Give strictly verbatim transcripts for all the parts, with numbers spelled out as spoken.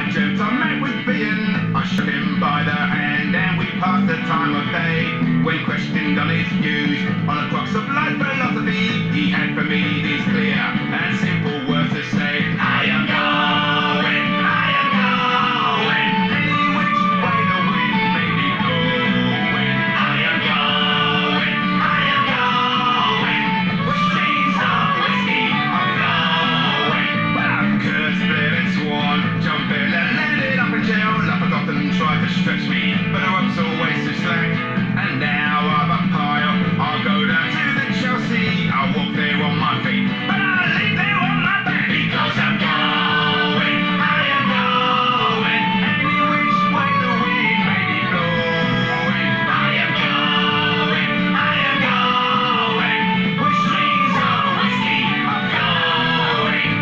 dreamt I met with being. I shook him by the hand and we passed the time of day. When questioned on his views on the crux of life philosophy, he had for me these clear and simple words to say: I am going, I am going, any which way the wind may be blowing. I am going, I am going, where streams of whiskey are flowing. But I've cursed, bled and sworn, John Bell and landed up in jail. Life has often tried to stretch me, but the rope's always too slack. And now I've a pile, I'll go down to the Chelsea. I'll walk there on my feet, but I'll leave there on my back. Because I'm going, I am going, any which way the wind may be blowing. I am going, I am going, where streams of whiskey are flowing.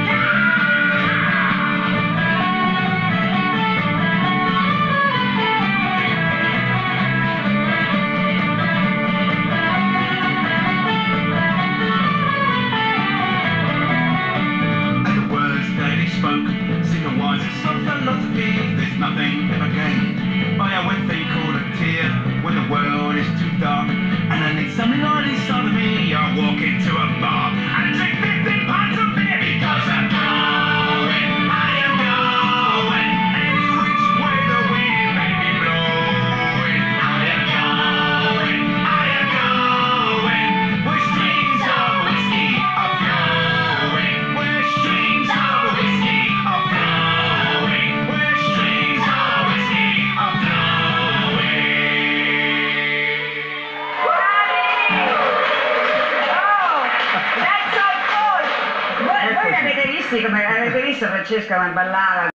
Spoke, sing the wisest of philosophy. There's nothing ever gained by a wet thing called a tear. When the world is too dark and I need some light inside of me, I walk into a bar and drink fifteen pints of beer. Because I'm going, I am going, any which way the wind may be blowing. I am going, I am going, where streams of whiskey are flowing. Where streams of whiskey are flowing. Where streams of whiskey are flowing. Voi l'avete visto come avete visto Francesca come ballava?